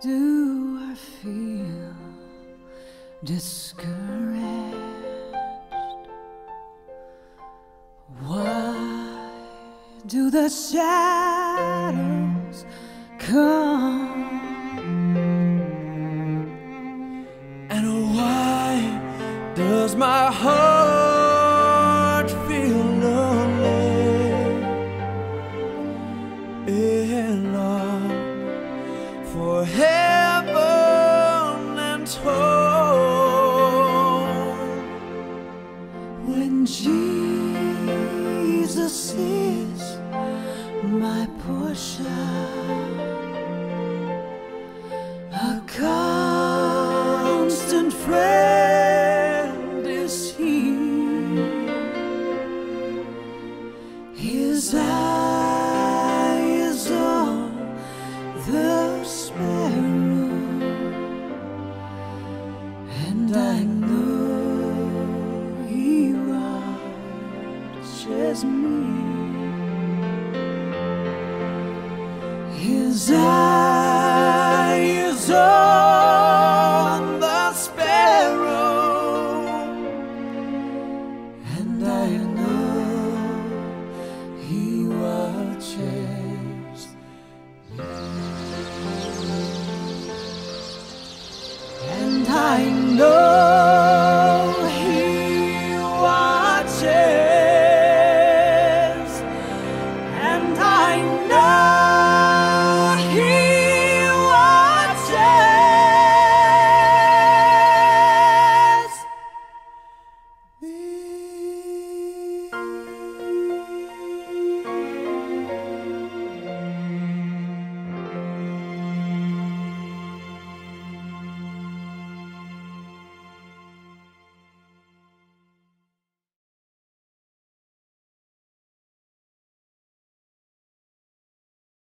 do I feel discouraged? Why do the shadows come? And why does my heart feel lonely and long for heaven and home? When Jesus is my portion, a constant friend is He. His eye is on the sparrow, and I know He watches me. His eye